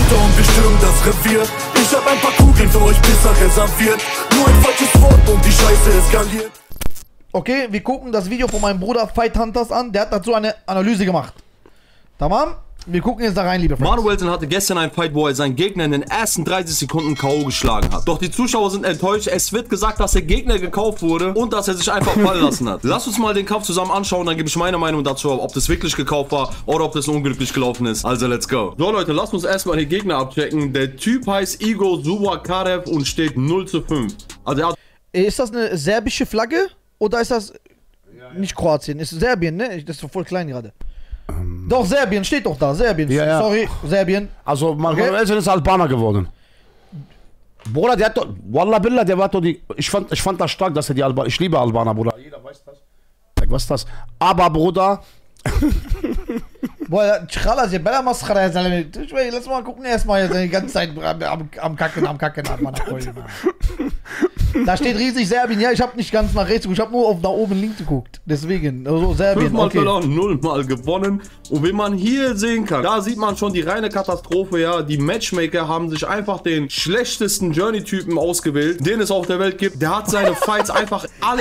runter und wir stürmen das Revier. Ich hab ein paar Kugeln für euch Pisser reserviert. Nur ein falsches Wort und die Scheiße eskaliert. Okay, wir gucken das Video von meinem Bruder Fight Hunters an. Der hat dazu eine Analyse gemacht. Tamam? Wir gucken jetzt da rein, liebe Freunde. Manuelsen hatte gestern einen Fight, wo er seinen Gegner in den ersten 30 Sekunden K.O. geschlagen hat. Doch die Zuschauer sind enttäuscht. Es wird gesagt, dass der Gegner gekauft wurde und dass er sich einfach fallen lassen hat. Lass uns mal den Kampf zusammen anschauen, dann gebe ich meine Meinung dazu, ob das wirklich gekauft war oder ob das unglücklich gelaufen ist. Also let's go. So Leute, lasst uns erstmal den Gegner abchecken. Der Typ heißt Igor Zubakarev und steht 0:5. Also er hat... Ist das eine serbische Flagge? Oder ist das nicht Kroatien? Ist Serbien, ne? Das ist doch voll klein gerade. Doch, Serbien, steht doch da, Serbien. Ja, ja. Sorry, Serbien. Also, Manuelsen ist Albaner geworden. Bruder, der hat doch, Wallah Billah, der war doch die, ich fand das stark, dass er die Albaner, ich liebe Albaner, Bruder. Jeder weiß das. Was ist das? Aber, Bruder. Boah, Challas, ihr Bella Mascara, lass mal gucken erstmal die ganze Zeit am Kacken, Da steht riesig Serbien. Ja, ich habe nicht ganz nach rechts geguckt, ich habe nur auf nach oben links geguckt. Deswegen, also Serbien, 5-mal okay. verloren, 0-mal gewonnen. Und wie man hier sehen kann, da sieht man schon die reine Katastrophe, ja. Die Matchmaker haben sich einfach den schlechtesten Journey-Typen ausgewählt, den es auf der Welt gibt. Der hat seine Fights einfach alle...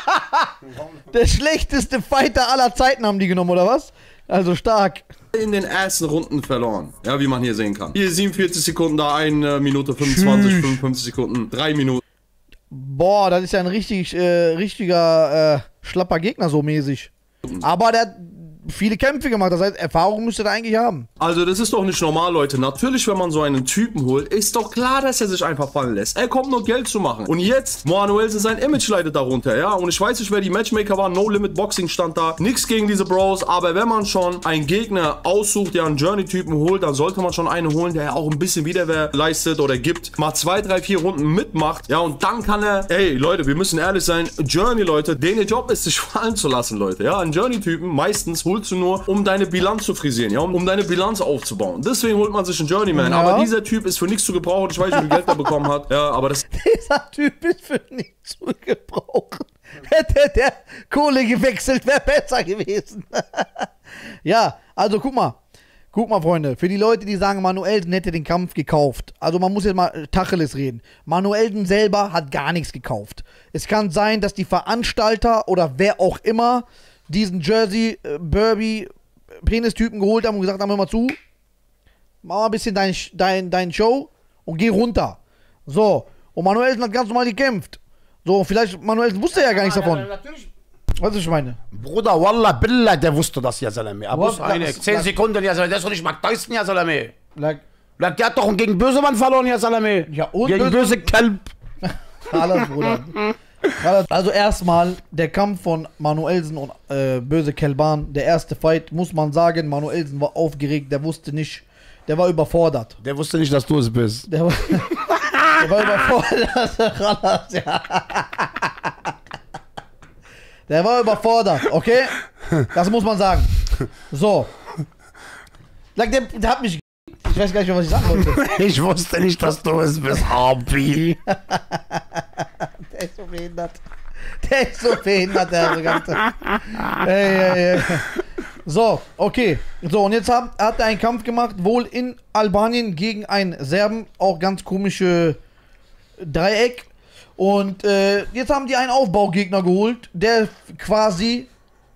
Der schlechteste Fighter aller Zeiten haben die genommen, oder was? Also stark. In den ersten Runden verloren. Ja, wie man hier sehen kann. Hier 47 Sekunden, da 1 Minute 25, 55 Sekunden, 3 Minuten. Boah, das ist ja ein richtiger schlapper Gegner so mäßig. Aber der hat viele Kämpfe gemacht, das heißt, Erfahrung müsste er eigentlich haben. Also das ist doch nicht normal, Leute. Natürlich, wenn man so einen Typen holt, ist doch klar, dass er sich einfach fallen lässt. Er kommt nur Geld zu machen. Und jetzt, Manuelsen, sein Image leidet darunter, ja. Und ich weiß nicht, wer die Matchmaker waren. No Limit Boxing stand da. Nichts gegen diese Bros. Aber wenn man schon einen Gegner aussucht, der einen Journey-Typen holt, dann sollte man schon einen holen, der auch ein bisschen Widerwehr leistet oder gibt. Mal 2, 3, 4 Runden mitmacht. Ja, und dann kann er... Ey, Leute, wir müssen ehrlich sein. Journey, Leute, denen ihr Job ist, sich fallen zu lassen, Leute. Ja, einen Journey-Typen meistens holst du nur, um deine Bilanz zu frisieren, ja, um deine Bilanz aufzubauen. Deswegen holt man sich einen Journeyman. Ja. Aber dieser Typ ist für nichts zu gebrauchen. Ich weiß nicht, wie viel Geld er bekommen hat. Ja, aber das... Dieser Typ ist für nichts zu gebrauchen. Hätte der Kohle gewechselt, wäre besser gewesen. Ja, also guck mal. Guck mal, Freunde. Für die Leute, die sagen, Manuelsen hätte den Kampf gekauft. Also man muss jetzt mal Tacheles reden. Manuelsen selber hat gar nichts gekauft. Es kann sein, dass die Veranstalter oder wer auch immer diesen Jersey, Burby, Penis-Typen geholt haben und gesagt haben, hör mal zu, mach mal ein bisschen dein Show und geh runter. So, und Manuelsen hat ganz normal gekämpft. So, vielleicht, Manuelsen wusste ja gar nichts davon. Ja, natürlich. Was ich meine? Bruder, Wallah Billah, der wusste das, ja Salame. Aber 10 like, Sekunden, ja Salame, der ist doch nicht Mark Tyson, ja Salame. Like, Der hat doch gegen Bösemann verloren, ja Salame. Ja, und gegen böse Kelp. Alles, Bruder. Also erstmal der Kampf von Manuelsen und Böse Kelban, der erste Fight, muss man sagen, Manuelsen war aufgeregt, der wusste nicht, der war überfordert. Der wusste nicht, dass du es bist. Der war überfordert. Ja. Der war überfordert, okay? Das muss man sagen. So. Der hat mich... Ich weiß gar nicht mehr, was ich sagen wollte. Ich wusste nicht, dass du es bist, Abi. Der ist so behindert. Der ist so behindert, der Arrogante. Ey. So, okay. So, und jetzt hat er einen Kampf gemacht, wohl in Albanien gegen einen Serben. Auch ganz komische Dreieck. Und jetzt haben die einen Aufbaugegner geholt, der quasi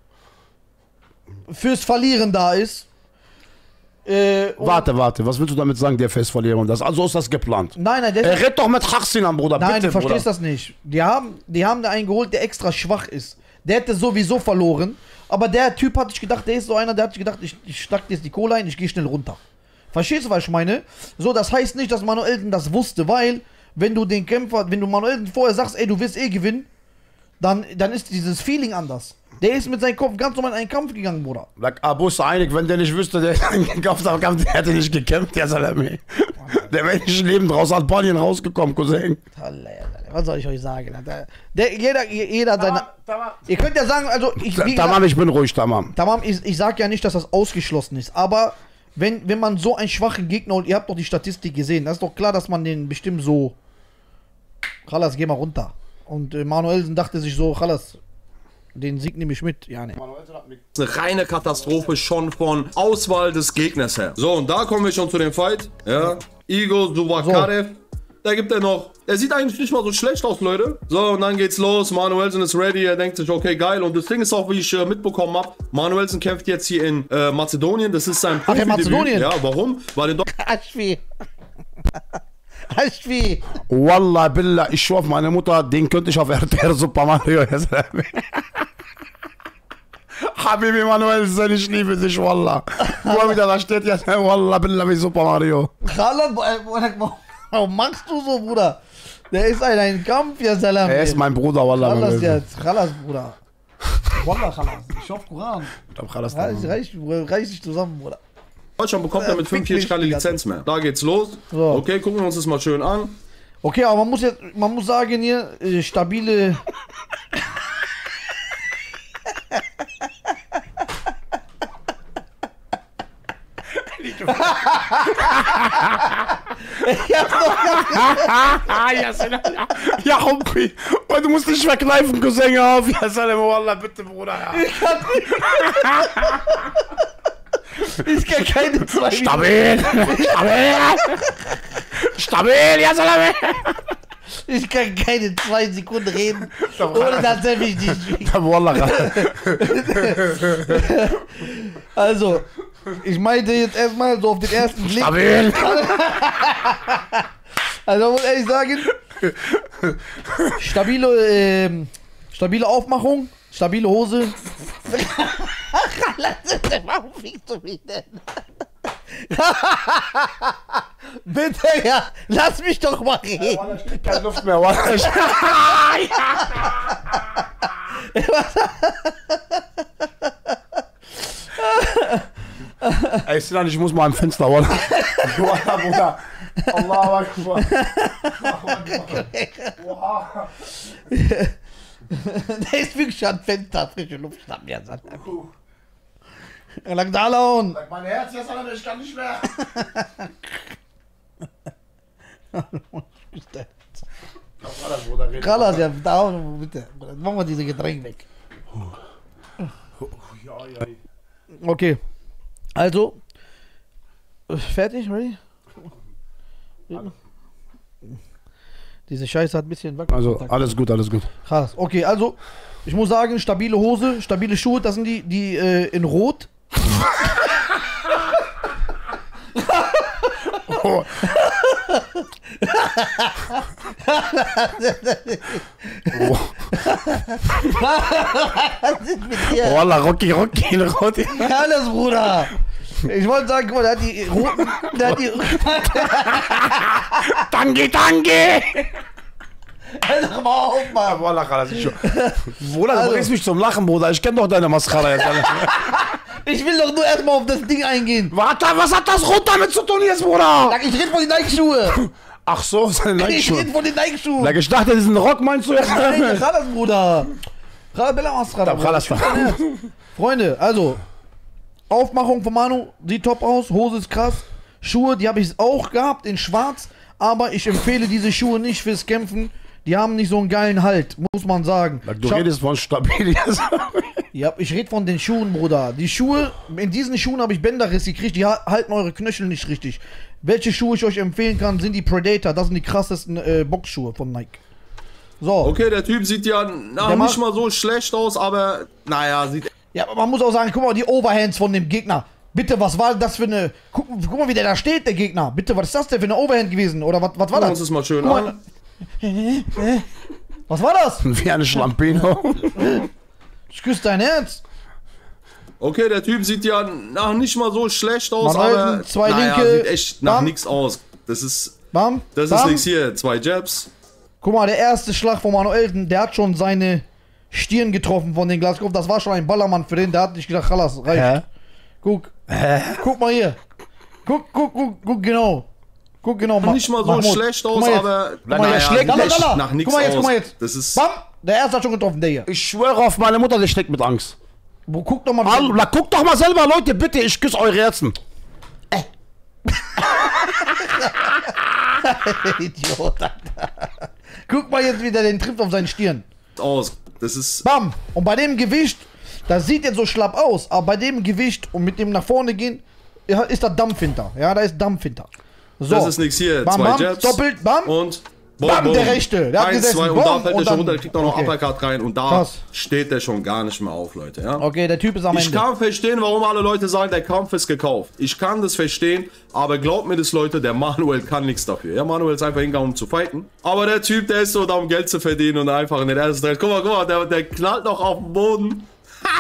fürs Verlieren da ist. Warte, was willst du damit sagen, der fürs Verlieren? Also ist das geplant? Nein, red doch mit Chachsin am Bruder, nein, bitte, du verstehst Bruder. das nicht. Die haben da einen geholt, der extra schwach ist. Der hätte sowieso verloren. Aber der Typ hat sich gedacht, der ist so einer, der hat sich gedacht, ich schnack jetzt die Kohle ein, ich gehe schnell runter. Verstehst du, was ich meine? So, das heißt nicht, dass Manuelsen das wusste, weil, wenn du Manuelsen vorher sagst, ey, du wirst eh gewinnen, dann ist dieses Feeling anders. Der ist mit seinem Kopf ganz normal in einen Kampf gegangen, Bruder. Abu ist einig, wenn der nicht wüsste, der hätte nicht gekämpft, der Salami. Der wäre nicht lebend aus Albanien rausgekommen, Cousin. Was soll ich euch sagen? Jeder hat seine... Ihr könnt ja sagen, also... Tamam, ich bin ruhig, Tamam. Tamam, ich sag ja nicht, dass das ausgeschlossen ist, aber wenn man so einen schwachen Gegner holt, ihr habt doch die Statistik gesehen, das ist doch klar, dass man den bestimmt so... Khalas, geh mal runter. Und Manuelsen dachte sich so, Khalas, Den Sieg nehme ich mit, ja, ne. Eine reine Katastrophe schon von Auswahl des Gegners her. So, und da kommen wir schon zu dem Fight. Ja, Igor Zubakarev. Da gibt er noch. Er sieht eigentlich nicht mal so schlecht aus, Leute. So, und dann geht's los. Manuelsen ist ready. Er denkt sich, okay, geil. Und das Ding ist auch, wie ich mitbekommen habe, Manuelsen kämpft jetzt hier in Mazedonien. Das ist sein Ach, in Mazedonien? Ja, warum? Weil in Aschwi. Aschwi. Wallah, Billah, ich schwör auf meine Mutter, den könnte ich auf RTR Super Mario jetzt. Habibi Manuelsen, ich liebe dich, Wallah. Guck mal, wie der da steht jetzt. Wallah, Billah, wie Super Mario. Warum machst du so, Bruder? Der ist ein Kampf, ja Salam. Er ist mein Bruder, Wallah. Khalas jetzt, Khalas, Bruder. Wallah, Khalas. Ich hoffe Koran. Reiß dich zusammen, Bruder. Deutschland bekommt er mit 45 keine Lizenz mehr. Da geht's los. So. Okay, gucken wir uns das mal schön an. Okay, aber man muss sagen hier, stabile... Ja, Humpi. Und du musst dich verkneifen, Cousin, auf. Ja, Salam, Wallah, bitte, Bruder. Ja. Ich kann keine 2 Stabil. Stabil, ja, Salam. Ich kann keine 2 Sekunden reden, ohne dass er mich nicht... Wallah. Also, ich meinte jetzt erstmal so auf den ersten Blick... Stabil. Also muss ehrlich sagen, stabile Aufmachung, stabile Hose. Warum fickst du mich denn? Bitte, ja, lass mich doch mal reden. Wallah, ich krieg keine Luft mehr, Wallah. Ey, Sinan, ich muss mal am Fenster, Wallah. Wallah, Bruder. Allahu Akbar. Der ist wirklich schon Fenster, frische Luft schnappen, ja, Salam. Lang da lauen. Mein Herz, ja, Salam, ich kann nicht mehr. Khalas, ja, da, bitte. Machen wir diese Getränke weg. Okay. Also. Fertig, ready? Diese Scheiße hat ein bisschen Wackel. Also, alles gut, alles gut. Krass. Okay, also, ich muss sagen, stabile Hose, stabile Schuhe, das sind die in Rot. Oh. Wallah, Rocky, Rocky. Alles, Bruder. Ich wollte sagen, guck mal, der hat die roten. Danke. Sag mal auf, Mann. Wallah, Khalas, ich schon. Bruder, du bringst mich zum Lachen, Bruder. Ich kenn doch deine Mascara jetzt. Ich will doch nur erstmal auf das Ding eingehen. Warte, was hat das Rot damit zu tun jetzt, Bruder? Ich rede von den Nike-Schuhe. Ach so, seine Ich Nike-Schuhe. rede von den Nike-Schuhen. Ich dachte, diesen Rock meinst du jetzt? Nein, Khalas, Bruder. Khalas. Freunde, also. Aufmachung von Manu, sieht top aus, Hose ist krass. Schuhe, die habe ich auch gehabt in schwarz, aber ich empfehle diese Schuhe nicht fürs Kämpfen. Die haben nicht so einen geilen Halt, muss man sagen. Du redest von stabil. Ja, ich rede von den Schuhen, Bruder. Die Schuhe, in diesen Schuhen habe ich Bänderriss gekriegt, die halten eure Knöchel nicht richtig. Welche Schuhe ich euch empfehlen kann, sind die Predator. Das sind die krassesten Boxschuhe von Nike. So. Okay, der Typ sieht ja nicht mal so schlecht aus, aber naja, sieht... Ja, aber man muss auch sagen, guck mal, die Overhands von dem Gegner. Bitte, was war das für eine... Guck mal, wie der da steht, der Gegner. Bitte, was ist das denn für eine Overhand gewesen? Oder was war das? Gucken wir uns das mal schön an. Was war das? Wie eine Schlampino. Ich küsse dein Herz. Okay, der Typ sieht ja nicht mal so schlecht aus, aber zwei naja, linke, sieht echt nach nichts aus. Das ist nichts hier. 2 Jabs. Guck mal, der erste Schlag von Manuelsen, der hat schon seine Stirn getroffen von den Glaskopf. Das war schon ein Ballermann für den. Der hat nicht gedacht, Khalas, reicht. Hä? Guck. Guck mal hier. Guck genau. Guck genau. Nicht mal so schlecht aus, aber naja, schlägt nach nichts aus. Guck mal jetzt. Das ist Bam! Der erste hat schon getroffen, der hier. Ich schwöre auf meine Mutter, der steckt mit Angst. Guck doch mal. Guck doch mal selber, Leute, bitte, ich küsse eure Herzen. Idiot, Alter. Guck mal jetzt, wie der den trifft auf seine Stirn. aus. Das ist... Bam! Und bei dem Gewicht, das sieht jetzt so schlapp aus, aber bei dem Gewicht und mit dem nach vorne gehen, ja, ist da Dampf hinter. Ja, da ist Dampf hinter. So. Das ist nichts hier. Bam, 2 bam, Jabs. doppelt, bam. Und... Bam, der Rechte. Der hat 1, gesessen. 2 und Bam, da fällt und der schon dann- runter, der kriegt auch noch okay. Uppercut rein und da Krass. steht der schon gar nicht mehr auf, Leute. Ja? Okay, der Typ ist am Ich Ende. kann verstehen, warum alle Leute sagen, der Kampf ist gekauft. Ich kann das verstehen, aber glaubt mir das, Leute, der Manuel kann nichts dafür. Ja, Manuel ist einfach hingegangen, um zu fighten. Aber der Typ, der ist so da, um Geld zu verdienen und einfach in den ersten Teil. Guck mal, der knallt noch auf den Boden.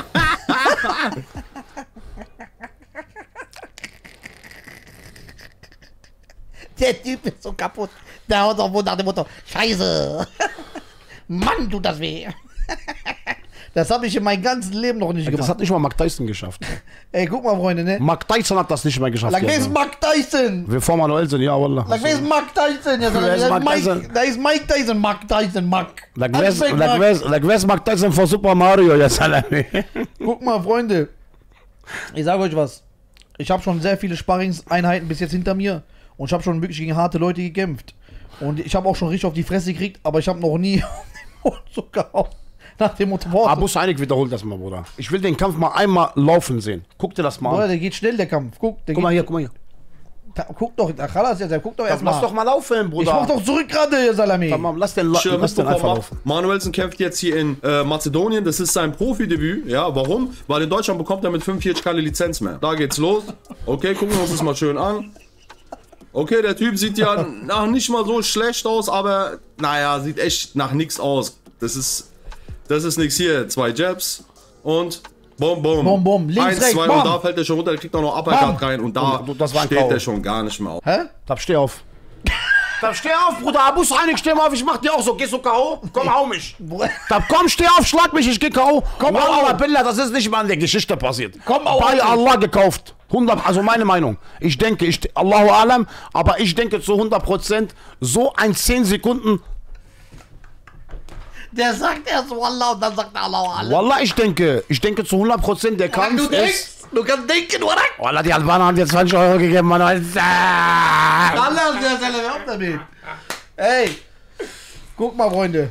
Der Typ ist so kaputt. Der haut auf nach dem Motto, Scheiße. Mann, tut das weh. Das habe ich in meinem ganzen Leben noch nicht Das gemacht. hat nicht mal Mark Tyson geschafft. Ey, guck mal, Freunde, ne? Mark Tyson hat das nicht mehr geschafft. Like, wer ja, ist Mark Tyson? wir vor Manuel sind, ja, Wallah. Like, wer ist Mark Tyson? Ja, Wer ist Mark Tyson? Da ist Mike Tyson, Mark Tyson, Mark. Like, Alles weg, Mark. wer ist Mark Tyson vor Super Mario? Ja, Salami. Guck mal, Freunde. Ich sage euch was. Ich habe schon sehr viele Sparringseinheiten bis jetzt hinter mir. Und ich habe schon wirklich gegen harte Leute gekämpft. Und ich habe auch schon richtig auf die Fresse gekriegt, aber ich habe noch nie so gehauen. Nach dem Motto, boah, Abu Sainik wiederholt das mal, Bruder. Ich will den Kampf mal einmal laufen sehen. Guck dir das mal Bruder, an. der geht schnell, der Kampf. Guck, der Guck mal geht, hier, guck mal hier. Guck doch, Khalas, ja, guck doch erst Lass mal. doch mal laufen, Ich Bruder. mach doch zurück gerade, Salami. Tamam, lass den einfach laufen. Manuelsen kämpft jetzt hier in Mazedonien. Das ist sein Profidebüt. Ja, warum? Weil in Deutschland bekommt er mit 45 keine Lizenz mehr. Da geht's los. Okay, gucken wir uns das mal schön an. Okay, der Typ sieht ja nach nicht mal so schlecht aus, aber naja, sieht echt nach nichts aus. Das ist nichts hier. 2 Jabs und bum, bum. Bum, bum. Links, 1, rechts, 2 bam. und da fällt er schon runter, der kriegt auch noch Uppercut Bam. rein und da Und das war ein steht K.O. der schon gar nicht mehr auf. Hä? Tab, steh auf. Tab, steh auf, Bruder. Abu Sainik, steh mal auf. Ich mach dir auch so. Gehst du K.O.? Komm, hau mich. Tab, komm, steh auf, schlag mich. Ich geh K.O. Komm, Wallah, hau. Billah, das ist nicht mal in der Geschichte passiert. Komm, hau. Bei Allah gekauft. 100, also meine Meinung. Ich denke, Allahu Alam, aber ich denke zu 100%, so ein 10 Sekunden. Der sagt erst Wallah und dann sagt er Allah. Wallah, ich denke zu 100% der Kampf Du denkst, ist. du kannst denken, oder? Wallah, die Albaner haben dir 20 Euro gegeben, Mann. Allah, der Salami, auf damit. Ey, guck mal, Freunde.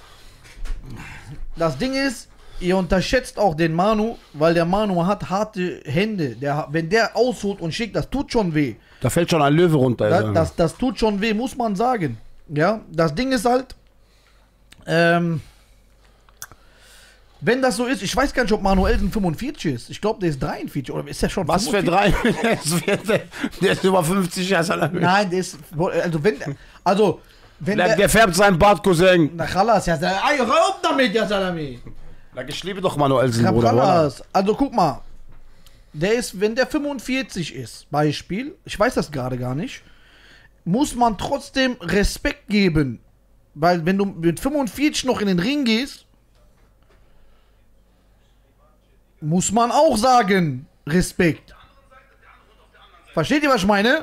Das Ding ist, ihr unterschätzt auch den Manu, weil der Manu hat harte Hände. Wenn der ausholt und schickt, das tut schon weh. Da fällt schon ein Löwe runter. Alter. Das tut schon weh, muss man sagen. Ja, das Ding ist halt, wenn das so ist, ich weiß gar nicht, ob Manuelsen 45 ist. Ich glaube, der ist 43 oder ist der schon Was für 45? 3? Der ist über 50 Jahre alt. Nein, der ist, wenn Der färbt seinen Bart, Cousin. na Khalas, ja, ey, hör auf damit, ja Salami. Ich liebe doch Manuelsen, Ja, Bruder. Khalas. Also guck mal, der ist, wenn der 45 ist, Beispiel, ich weiß das gerade gar nicht, muss man trotzdem Respekt geben. Weil wenn du mit 45 noch in den Ring gehst, muss man auch sagen, Respekt. Versteht ihr, was ich meine?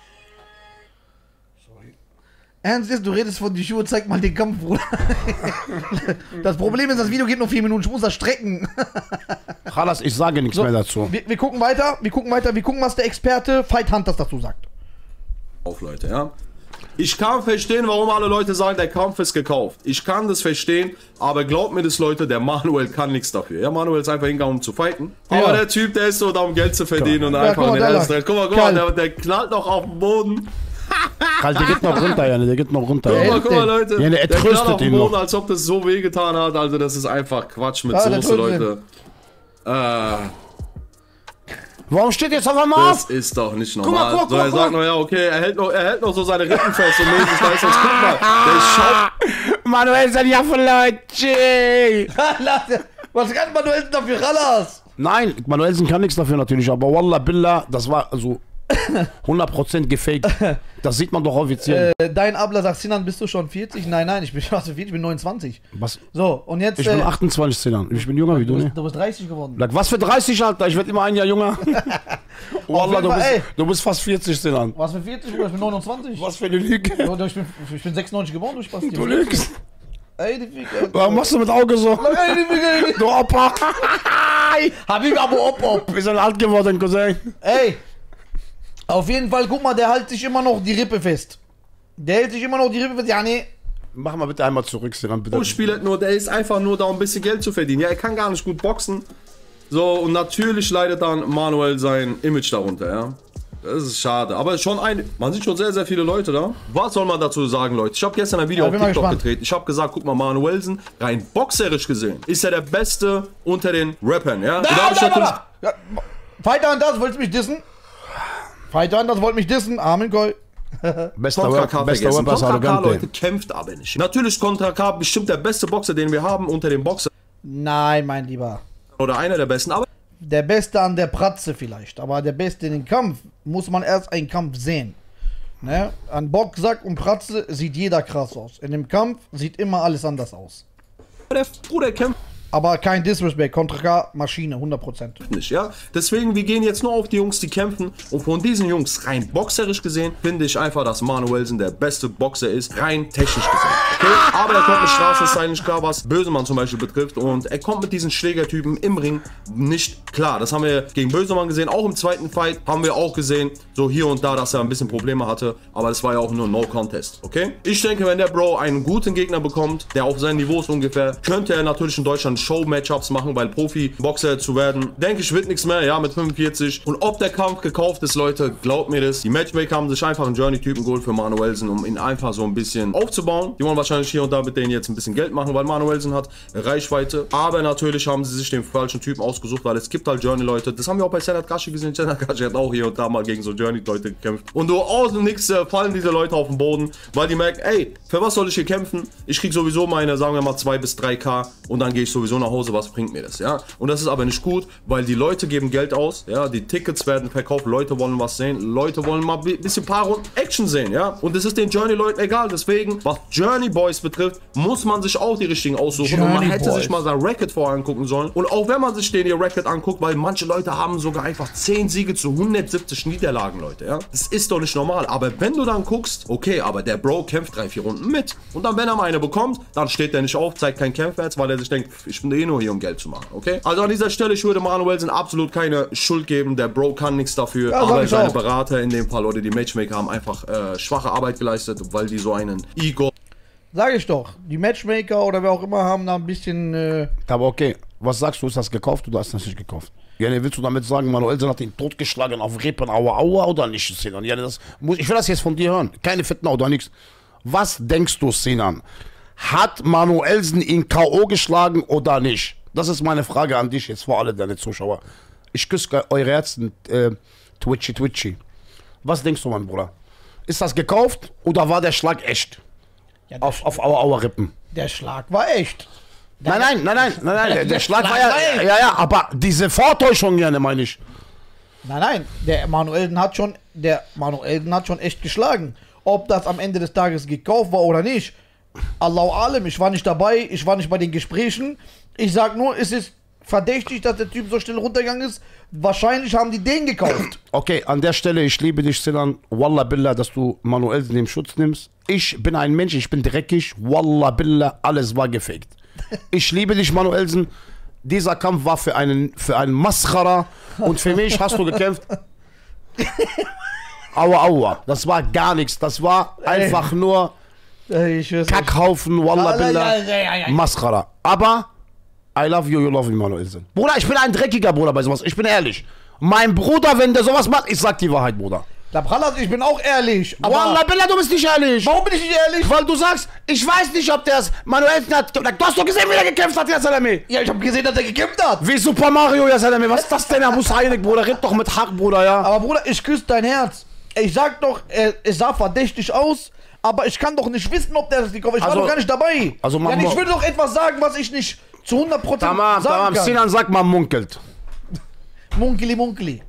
Ernst ist, du redest von die Schuhe, zeig mal den Kampf, Bruder. Das Problem ist, das Video geht nur 4 Minuten, ich muss das strecken. Khalas, ich sage nichts mehr dazu. Wir gucken weiter, wir gucken, was der Experte Fight Hunters dazu sagt. Auf, Leute, ja. Ich kann verstehen, warum alle Leute sagen, der Kampf ist gekauft. Ich kann das verstehen, aber glaubt mir das, Leute, der Manuel kann nichts dafür. Ja, Manuel ist einfach hingegangen, um zu fighten. Ja. Aber der Typ, der ist so da, um Geld zu verdienen und Ja, einfach guck mal, in den da ersten lag. Guck mal, der knallt noch auf den Boden. Kalt, der geht noch runter, Janne, der geht noch runter. Guck mal, Leute. Ja, der knallt tröstet auf den ihn Boden, noch. als ob das so wehgetan hat. Also, das ist einfach Quatsch mit Ja, der Soße, tröstet Leute. Warum steht jetzt auf einmal Das auf? ist doch nicht mal, normal. guck, So, er guck, sagt guck. noch, ja, okay, er hält noch so seine Rippen fest und mäßig. Da ist das, guck mal, der schaut. Manuelsen, ja, von Leute. Was kann Manuelsen dafür, Khalas? Nein, Manuelsen kann nichts dafür natürlich, aber Wallah, Billah, das war also 100% gefaked. Das sieht man doch offiziell. Dein Abler sagt, Sinan, bist du schon 40? Nein, ich bin schon 40, ich bin 29. Was? So, und jetzt... Ich bin 28, Sinan. Ich bin jünger wie du, ne? Du bist 30 geworden. Like, was für 30, Alter? Ich werde immer ein Jahr jünger. Wallah, jeden Fall, du bist fast 40, Sinan. Was für 40, Bruder? Ich bin 29. Was für eine Lüge. Oder ich bin 96 geboren, du Spasti. Du lügst. Ey, die Ficker. Warum machst du mit Auge so? Ey, die Ficker. Du Opa. Habib aber Op. Wir sind alt geworden, Cousin. Ey, auf jeden Fall, guck mal, der hält sich immer noch die Rippe fest. Der hält sich immer noch die Rippe fest. Ja, nee, Mach mal bitte einmal zurück, Sinan, bitte. Spielt nur, der ist einfach nur da, um ein bisschen Geld zu verdienen. Ja, er kann gar nicht gut boxen. So, und natürlich leidet dann Manuel sein Image darunter, ja. Das ist schade, aber schon man sieht schon sehr, sehr viele Leute da. Was soll man dazu sagen, Leute? Ich habe gestern ein Video auf TikTok gedreht. Ich habe gesagt, guck mal, Manuelsen, rein boxerisch gesehen, ist er der Beste unter den Rappern, ja? Ja, Fighter Anders, wolltest du mich dissen? Fighter Anders wollte mich dissen, Armin Goy. Contra K vergessen. Contra K, Leute, kämpft aber nicht. Natürlich Contra K bestimmt der beste Boxer, den wir haben unter den Boxern. Nein, mein Lieber. Oder einer der besten, aber... Der Beste an der Pratze vielleicht, aber der Beste in den Kampf muss man erst einen Kampf sehen. Ne? An Boxsack und Pratze sieht jeder krass aus. In dem Kampf sieht immer alles anders aus. Der Bruder kämpft. Aber kein Disrespect, Contra K, Maschine, 100%. Nicht, ja? Deswegen, wir gehen jetzt nur auf die Jungs, die kämpfen. Und von diesen Jungs, rein boxerisch gesehen, finde ich einfach, dass Manuelsen der beste Boxer ist, rein technisch gesehen. Okay? Aber er kommt mit Straßenstyle nicht klar, was Bösemann zum Beispiel betrifft. Und er kommt mit diesen Schlägertypen im Ring nicht klar. Das haben wir gegen Bösemann gesehen. Auch im zweiten Fight haben wir auch gesehen, so hier und da, dass er ein bisschen Probleme hatte. Aber das war ja auch nur No Contest, okay? Ich denke, wenn der Bro einen guten Gegner bekommt, der auf sein Niveau ist ungefähr, könnte er natürlich in Deutschland Show-Matchups machen, weil Profi-Boxer zu werden, denke ich, wird nichts mehr, ja, mit 45. Und ob der Kampf gekauft ist, Leute, glaubt mir das. Die Matchmaker haben sich einfach einen Journey-Typen geholt für Manuelsen, um ihn einfach so ein bisschen aufzubauen. Die wollen wahrscheinlich hier und da mit denen jetzt ein bisschen Geld machen, weil Manuelsen hat Reichweite. Aber natürlich haben sie sich den falschen Typen ausgesucht, weil es gibt halt Journey-Leute. Das haben wir auch bei Senat Gashi gesehen. Senat Gashi hat auch hier und da mal gegen so Journey-Leute gekämpft. Und so aus dem Nix fallen diese Leute auf den Boden, weil die merken, ey, für was soll ich hier kämpfen? Ich krieg sowieso meine, sagen wir mal, 2 bis 3K und dann gehe ich sowieso nach Hause. Was bringt mir das, ja? Und das ist aber nicht gut, weil die Leute geben Geld aus, ja? Die Tickets werden verkauft, Leute wollen was sehen, Leute wollen mal ein bisschen paar Runden Action sehen, ja? Und das ist den Journey-Leuten egal, deswegen, was Journey Boys betrifft, muss man sich auch die richtigen aussuchen Journey und man hätte sich mal sein Record vorher angucken sollen. Und auch wenn man sich den ihr Record anguckt, weil manche Leute haben sogar einfach 10 Siege zu 170 Niederlagen, Leute, ja? Das ist doch nicht normal, aber wenn du dann guckst, okay, aber der Bro kämpft 3-4 Runden mit und dann, wenn er mal eine bekommt, dann steht der nicht auf, zeigt kein Kämpfwert, weil er sich denkt, ich bin eh nur hier, um Geld zu machen, okay? Also an dieser Stelle, ich würde Manuelsen absolut keine Schuld geben, der Bro kann nichts dafür, ja, aber seine Berater in dem Fall oder die Matchmaker haben einfach schwache Arbeit geleistet, weil die so einen Ego... Sag ich doch, die Matchmaker oder wer auch immer haben da ein bisschen... Aber okay, was sagst du, ist das gekauft oder hast du das nicht gekauft? Ja, willst du damit sagen, Manuelsen hat ihn totgeschlagen auf Rippen, aua, oder nicht, Sinan? Ja, ich will das jetzt von dir hören, keine Fitna oder nichts. Was denkst du, Sinan? Hat Manuelsen ihn K.O. geschlagen oder nicht? Das ist meine Frage an dich jetzt, vor alle deine Zuschauer. Ich küsse eure Herzen, Twitchy. Was denkst du, mein Bruder? Ist das gekauft oder war der Schlag echt? Ja, auf Aua Rippen. Der Schlag war echt. Nein, der Schlag war ja, ja, aber diese Vortäuschung gerne, meine ich. Nein, der Manuelsen hat schon echt geschlagen. Ob das am Ende des Tages gekauft war oder nicht, Allahu Alem, ich war nicht dabei, ich war nicht bei den Gesprächen. Ich sag nur, es ist verdächtig, dass der Typ so schnell runtergegangen ist. Wahrscheinlich haben die den gekauft. Okay, an der Stelle, ich liebe dich, Sinan. Wallah Billah, dass du Manuelsen im Schutz nimmst. Ich bin ein Mensch, ich bin dreckig. Wallah Billah, alles war gefaked. Ich liebe dich, Manuelsen. Dieser Kampf war für einen Maschara und für mich hast du gekämpft. Aua. Das war gar nichts. Das war einfach nur Kackhaufen, Wallah Billah, Maschara. Aber I love you, you love me, Manuelsen. Bruder, ich bin ein dreckiger Bruder bei sowas. Ich bin ehrlich. Mein Bruder, wenn der sowas macht, ich sag die Wahrheit, Bruder. Ich bin auch ehrlich. Aber Wallah Billah, du bist nicht ehrlich. Warum bin ich nicht ehrlich? Weil du sagst, ich weiß nicht, ob der es Manuelsen hat. Du hast doch gesehen, wie er gekämpft hat, ja Salami. Ja, ich hab gesehen, dass er gekämpft hat. Wie Super Mario, ja Salami. Was ist das denn, Herr Musainik, Bruder? Red doch mit Hack, Bruder, ja. Aber Bruder, ich küsse dein Herz. Ich sag doch, es sah verdächtig aus, aber ich kann doch nicht wissen, ob der das gekauft hat. Ich war doch gar nicht dabei. Also ja, ich würde doch etwas sagen, was ich nicht zu 100% sagen kann. Sinan, sag mal munkelt. Munkeli.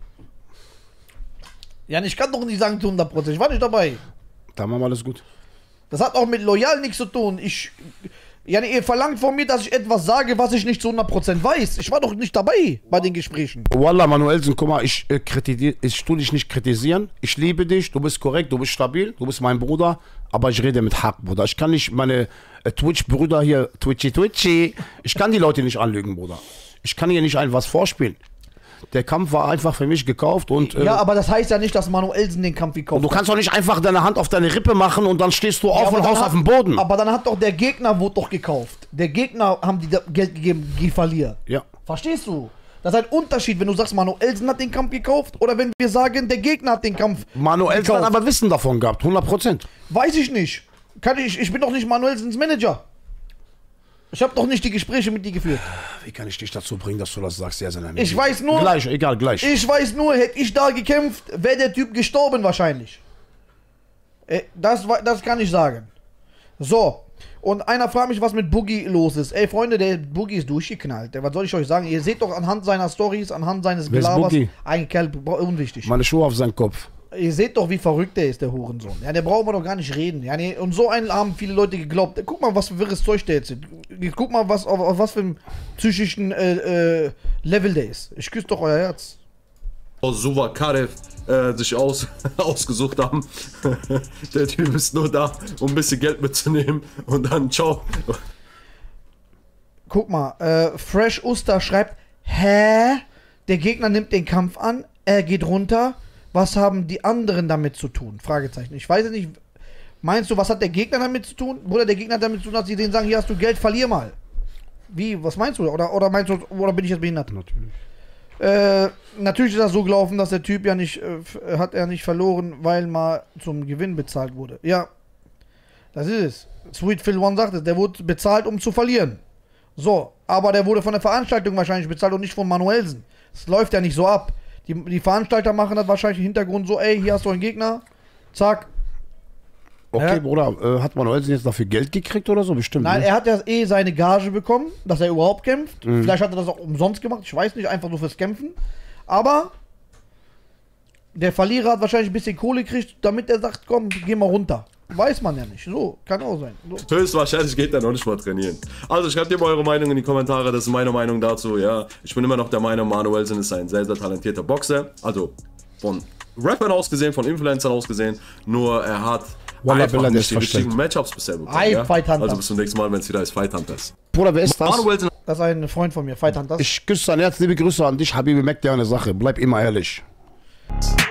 Ja, ich kann doch nicht sagen zu 100%, ich war nicht dabei. Tamam, alles gut. Das hat auch mit loyal nichts zu tun. Ihr verlangt von mir, dass ich etwas sage, was ich nicht zu 100% weiß. Ich war doch nicht dabei bei den Gesprächen. Wallah, Manuelsen, guck mal, ich tue dich nicht kritisieren. Ich liebe dich, du bist korrekt, du bist stabil, du bist mein Bruder. Aber ich rede mit Hack, Bruder. Ich kann nicht meine Twitch-Brüder hier, Twitchy, ich kann die Leute nicht anlügen, Bruder. Ich kann hier nicht ein was vorspielen. Der Kampf war einfach für mich gekauft und. Ja, aber das heißt ja nicht, dass Manuelsen den Kampf gekauft du hat. kannst doch nicht einfach deine Hand auf deine Rippe machen und dann stehst du auf aber und dann haust hat- auf den Boden. Aber dann hat doch der Gegner wurde doch gekauft. Der Gegner haben die da Geld gegeben, die verlieren. Ja. Verstehst du? Das ist ein Unterschied, wenn du sagst, Manuelsen hat den Kampf gekauft oder wenn wir sagen, der Gegner hat den Kampf Manuelsen hat gekauft. aber Wissen davon gehabt, 100%. Weiß ich nicht. Ich bin doch nicht Manuelsens Manager. Ich habe doch nicht die Gespräche mit dir geführt. Wie kann ich dich dazu bringen, dass du das sagst? Ja, Ich weiß nur, Gleich, egal, gleich. ich weiß nur, hätte ich da gekämpft, wäre der Typ gestorben wahrscheinlich. Das kann ich sagen. So. Und einer fragt mich, was mit Boogie los ist. Ey, Freunde, der Boogie ist durchgeknallt. Was soll ich euch sagen? Ihr seht doch anhand seiner Stories, anhand seines Wer ist Gelabers, Boogie? ein Kerl, unwichtig. Meine Schuhe auf seinen Kopf. Ihr seht doch, wie verrückt der ist, der Hurensohn. Ja, der braucht man doch gar nicht reden. Ja, nee, und so einen haben viele Leute geglaubt. Guck mal, was für wirres Zeug der jetzt ist. Guck mal, auf was für einem psychischen Level der ist. Ich küsse doch euer Herz. Suva Karev sich ausgesucht haben. Der Typ ist nur da, um ein bisschen Geld mitzunehmen und dann ciao. Guck mal, Fresh Uster schreibt, hä? Der Gegner nimmt den Kampf an, er geht runter. Was haben die anderen damit zu tun? Fragezeichen. Ich weiß es nicht. Meinst du, was hat der Gegner damit zu tun? Bruder, der Gegner hat damit zu tun, dass sie denen sagen, hier hast du Geld, verlier mal. Wie, was meinst du? Oder meinst du, oder bin ich jetzt behindert? Natürlich. Natürlich ist das so gelaufen, dass der Typ ja nicht, hat er nicht verloren, weil mal zum Gewinn bezahlt wurde. Ja, das ist es. Sweet Phil One sagt es, der wurde bezahlt, um zu verlieren. So, aber der wurde von der Veranstaltung wahrscheinlich bezahlt und nicht von Manuelsen. Es läuft ja nicht so ab. Die Veranstalter machen das wahrscheinlich im Hintergrund so, ey, hier hast du einen Gegner, zack. Okay, Ja. Bruder, hat Manuelsen jetzt dafür Geld gekriegt oder so? Bestimmt. Nein, ne? er hat ja seine Gage bekommen, dass er überhaupt kämpft. Vielleicht hat er das auch umsonst gemacht, ich weiß nicht, einfach nur fürs Kämpfen. Aber der Verlierer hat wahrscheinlich ein bisschen Kohle gekriegt, damit er sagt, komm, geh mal runter. Weiß man ja nicht. So, kann auch sein. So. Höchstwahrscheinlich geht er noch nicht mal trainieren. Also schreibt ihr mal eure Meinung in die Kommentare, das ist meine Meinung dazu, ja. Ich bin immer noch der Meinung, Manuelsen ist ein sehr, sehr talentierter Boxer. Also von Rappern aus gesehen, von Influencern aus gesehen. Nur er hat Wallah, einfach Billah, der nicht ist die richtigen verstellt. Matchups bisher bekommen. Hi, Ja? Fight Hunter. Also bis zum nächsten Mal, wenn es wieder ist Fight Hunters. Bruder, wer ist das? Manuelsen Das ist ein Freund von mir, Fight Hunters. Ich küsse dein Herz, liebe Grüße an dich, Habibi, merk dir eine Sache. Bleib immer ehrlich.